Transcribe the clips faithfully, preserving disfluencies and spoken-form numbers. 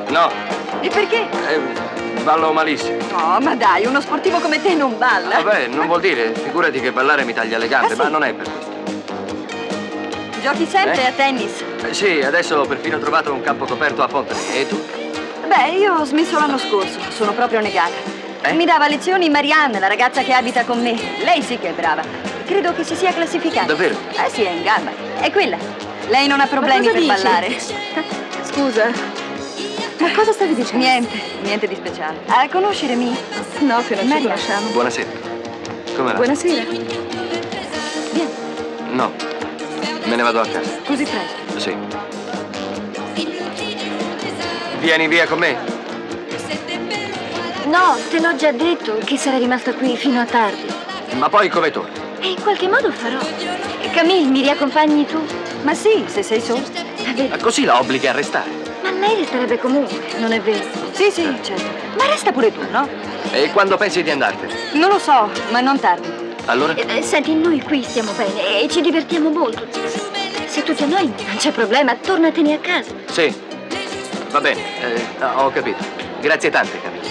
No. E perché? Eh, ballo malissimo. Oh, ma dai, uno sportivo come te non balla. Vabbè, non vuol dire. Figurati che ballare mi taglia le gambe, Ah, sì? ma non è per questo. Giochi sempre Eh? a tennis? Eh, sì, adesso ho perfino trovato un campo coperto a Pontone. E tu? Beh, io ho smesso l'anno scorso, sono proprio negata. Eh? Mi dava lezioni Marianne, la ragazza che abita con me. Lei sì che è brava. Credo che si sia classificata. Davvero? Eh sì, è in gamba. È quella. Lei non ha problemi Ma per cosa dici? ballare. Scusa, ma cosa stavi dicendo? Niente, niente di speciale. Ah, conosci Remy? No, che non ci Maria. conosciamo. Buonasera. Come va? Buonasera. Vieni, No. Me ne vado a casa. così presto. Sì. Vieni via con me? No, te l'ho già detto che sarei rimasta qui fino a tardi. Ma poi come torni? E in qualche modo farò. Camille, mi riaccompagni tu? Ma sì, se sei solo. Ma così la obblighi a restare. Ma lei resterebbe comunque, non è vero? Sì, sì, certo. Ma resta pure tu, no? E quando pensi di andartene? Non lo so, ma non tardi. Allora? Eh, senti, noi qui stiamo bene e ci divertiamo molto. Se tu ti annoi, non c'è problema, tornatene a casa. Sì. Va bene, eh, ho capito. Grazie tante, Camilla.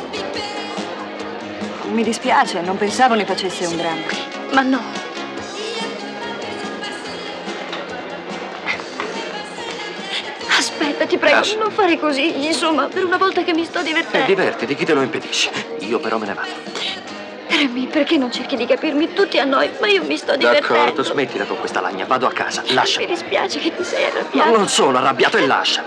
Mi dispiace, non pensavo ne facesse un dramma. Ma no. Aspetta, ti prego, Lascia. non fare così. Insomma, per una volta che mi sto Eh, divertendo. divertiti, chi te lo impedisce? Io però me ne vado. Remy, perché non cerchi di capirmi? Tu ti annoi, ma io mi sto divertendo. D'accordo, smettila con questa lagna, vado a casa, lascia. Mi dispiace che ti sei Ma arrabbiato. non sono arrabbiato e lascia.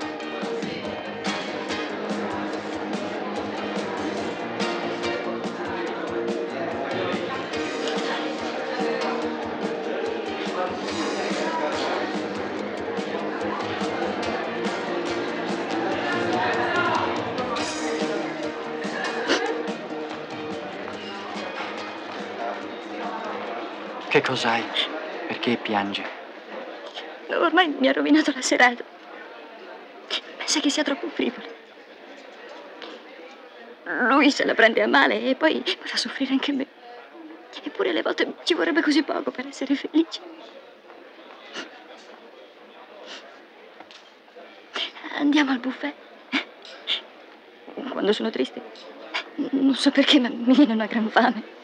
Che cos'hai? Perché piange? Ormai mi ha rovinato la serata. Pensa che sia troppo frivolo. Lui se la prende a male e poi mi fa soffrire anche me. Eppure alle volte ci vorrebbe così poco per essere felice. Andiamo al buffet. Quando sono triste, non so perché, ma mi viene una gran fame.